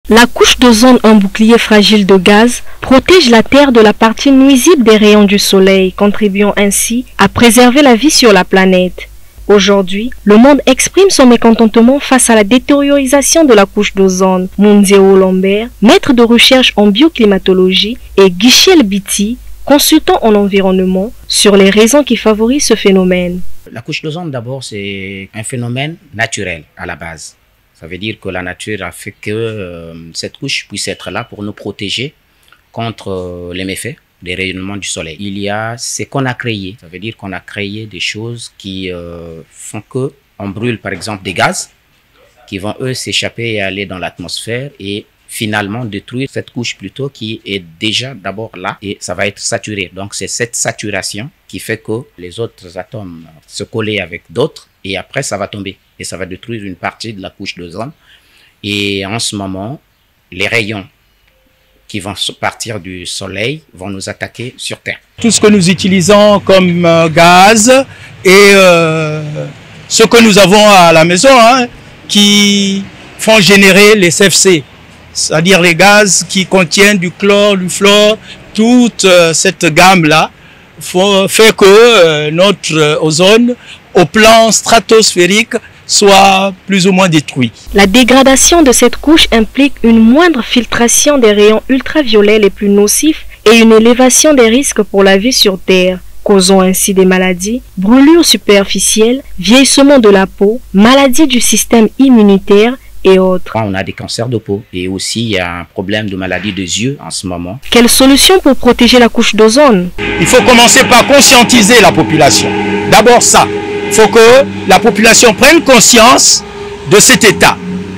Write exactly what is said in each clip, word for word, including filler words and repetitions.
La couche d'ozone, un bouclier fragile de gaz, protège la Terre de la partie nuisible des rayons du Soleil, contribuant ainsi à préserver la vie sur la planète. Aujourd'hui, le monde exprime son mécontentement face à la détériorisation de la couche d'ozone. Munzeo Lambert, maître de recherche en bioclimatologie, et Guichel Biti, consultant en environnement, sur les raisons qui favorisent ce phénomène. La couche d'ozone, d'abord, c'est un phénomène naturel à la base. Ça veut dire que la nature a fait que euh, cette couche puisse être là pour nous protéger contre euh, les méfaits des rayonnements du soleil. Il y a ce qu'on a créé. Ça veut dire qu'on a créé des choses qui euh, font que on brûle par exemple des gaz qui vont eux s'échapper et aller dans l'atmosphère et finalement détruire cette couche plutôt qui est déjà d'abord là et ça va être saturé. Donc c'est cette saturation qui fait que les autres atomes se collent avec d'autres et après ça va tomber et ça va détruire une partie de la couche d'ozone. Et en ce moment, les rayons qui vont partir du soleil vont nous attaquer sur Terre. Tout ce que nous utilisons comme euh, gaz et euh, ce que nous avons à la maison hein, qui font générer les C F C, c'est-à-dire les gaz qui contiennent du chlore, du fluor, toute euh, cette gamme-là fait que euh, notre euh, ozone, au plan stratosphérique, soit plus ou moins détruit. La dégradation de cette couche implique une moindre filtration des rayons ultraviolets les plus nocifs et une élévation des risques pour la vie sur Terre, causant ainsi des maladies, brûlures superficielles, vieillissement de la peau, maladies du système immunitaire et autres. On a des cancers de peau et aussi il y a un problème de maladie des yeux en ce moment. Quelle solution pour protéger la couche d'ozone? Il faut commencer par conscientiser la population. D'abord ça. Il faut que la population prenne conscience de cet état.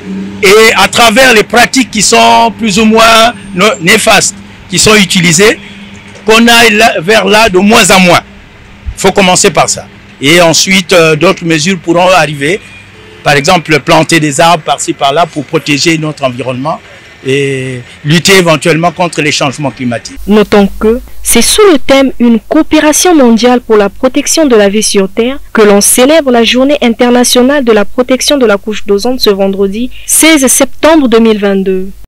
Et à travers les pratiques qui sont plus ou moins néfastes, qui sont utilisées, qu'on aille vers là de moins en moins. Il faut commencer par ça. Et ensuite, euh, d'autres mesures pourront arriver. Par exemple, planter des arbres par-ci, par-là pour protéger notre environnement et lutter éventuellement contre les changements climatiques. Notons que c'est sous le thème « Une coopération mondiale pour la protection de la vie sur Terre » que l'on célèbre la Journée internationale de la protection de la couche d'ozone ce vendredi seize septembre deux mille vingt-deux.